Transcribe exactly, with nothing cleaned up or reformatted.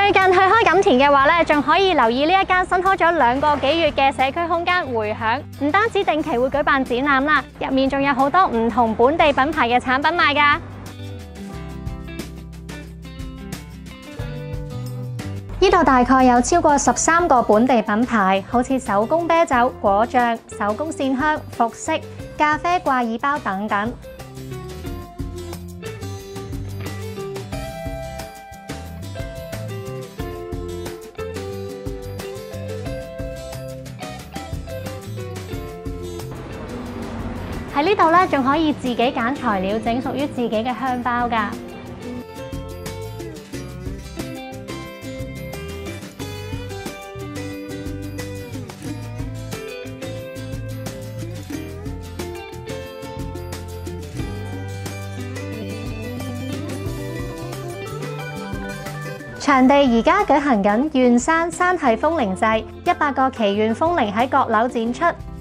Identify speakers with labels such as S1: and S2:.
S1: 最近去開錦田嘅話咧，仲可以留意呢一間新開咗兩個幾月嘅社區空間迴響，唔單止定期會舉辦展覽啦，入面仲有好多唔同本地品牌嘅產品賣㗎。呢度大概有超過十三個本地品牌，好似手工啤酒、果醬、手工線香、服飾、咖啡掛耳包等等。喺呢度咧，仲可以自己揀材料整屬於自己嘅香包㗎。場地而家舉行緊願山山系風鈴祭，一百個祈願風鈴喺閣樓展出。